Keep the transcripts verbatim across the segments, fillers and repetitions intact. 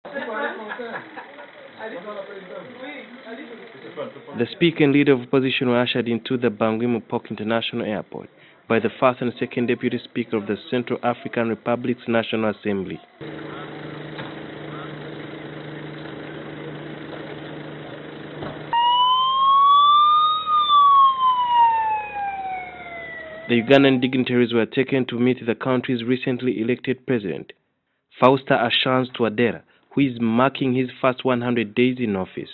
The speaker and leader of opposition were ushered into the Bangui Mupok International Airport by the first and second Deputy Speaker of the Central African Republic's National Assembly. The Ugandan dignitaries were taken to meet the country's recently elected president, Faustin-Archange Touadera, who is marking his first one hundred days in office.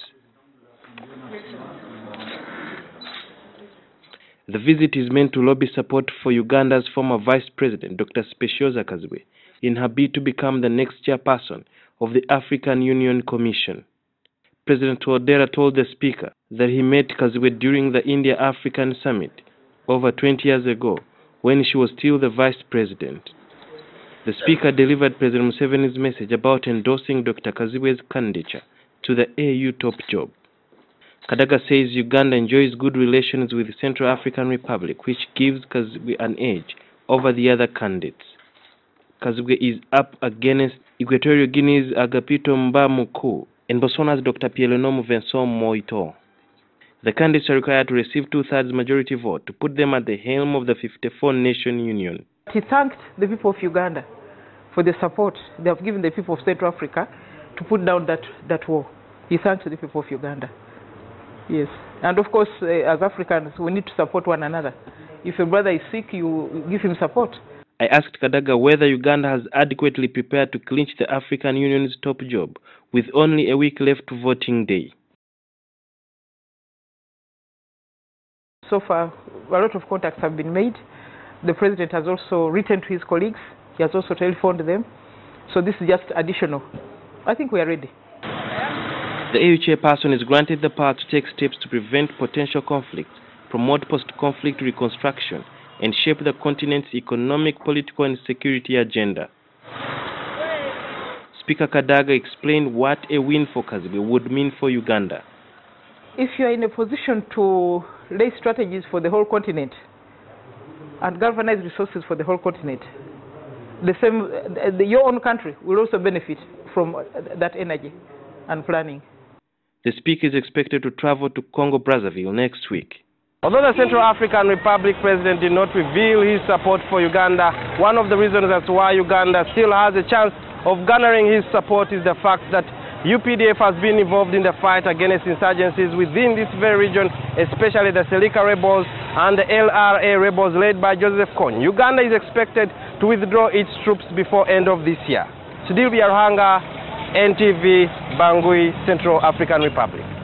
The visit is meant to lobby support for Uganda's former Vice President, Doctor Specioza Kazibwe, in her bid to become the next chairperson of the African Union Commission. President Touadera told the speaker that he met Kazibwe during the India-African Summit over twenty years ago, when she was still the Vice President. The speaker delivered President Museveni's message about endorsing Doctor Kazibwe's candidature to the A U top job. Kadaga says Uganda enjoys good relations with the Central African Republic, which gives Kazibwe an edge over the other candidates. Kazibwe is up against Equatorial Guinea's Agapito Mbamuku and Botswana's Doctor Pielenom Vincent Moito. The candidates are required to receive two-thirds majority vote to put them at the helm of the fifty-four nation union. He thanked the people of Uganda for the support they have given the people of Central Africa to put down that, that war. He thanked the people of Uganda. Yes. And of course, uh, as Africans, we need to support one another. If a brother is sick, you give him support. I asked Kadaga whether Uganda has adequately prepared to clinch the African Union's top job with only a week left to voting day. So far, a lot of contacts have been made. The president has also written to his colleagues. He has also telephoned them. So this is just additional. I think we are ready. The A U chairperson is granted the power to take steps to prevent potential conflicts, promote post-conflict reconstruction, and shape the continent's economic, political, and security agenda. Speaker Kadaga explained what a win for Kazibwe would mean for Uganda. If you are in a position to lay strategies for the whole continent and galvanize resources for the whole continent, the same, the, your own country will also benefit from that energy and planning. The speaker is expected to travel to Congo-Brazzaville next week. Although the Central African Republic president did not reveal his support for Uganda, one of the reasons as to why Uganda still has a chance of garnering his support is the fact that U P D F has been involved in the fight against insurgencies within this very region, especially the Seleka rebels and the L R A rebels led by Joseph Kony. Uganda is expected to withdraw its troops before end of this year. Sudilbi Aruhanga, N T V, Bangui, Central African Republic.